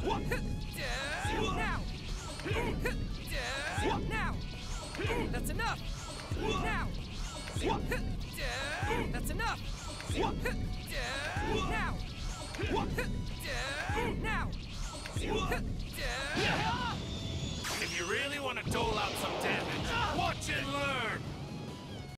Now! That's enough! Now! That's enough! Now! Now! If you really want to dole out some damage, watch and learn!